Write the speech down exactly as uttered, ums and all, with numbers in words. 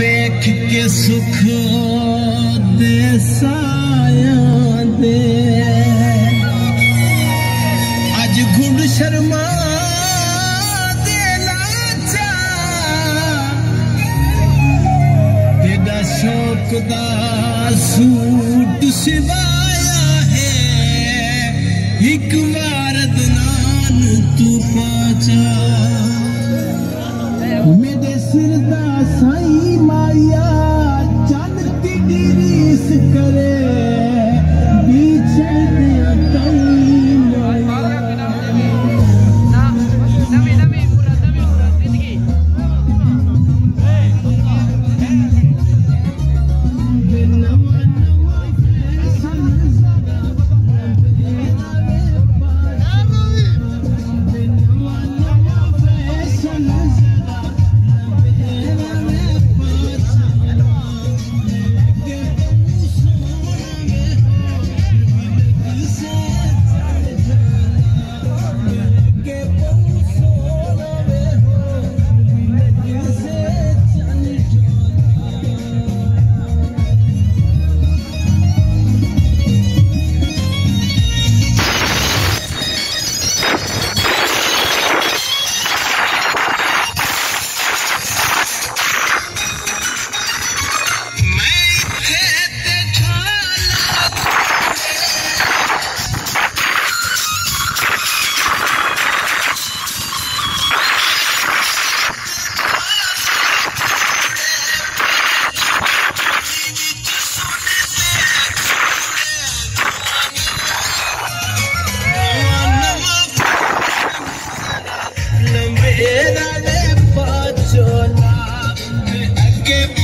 वेख के सुख दे साया दे अज गुंड शर्मा दे लाचा तेरा शौक दा सूट सिवाया है एक बार दनान तू पाचा मेरे सिर दा साई माया चन तेरी रीस करे बीचे दिया कई Get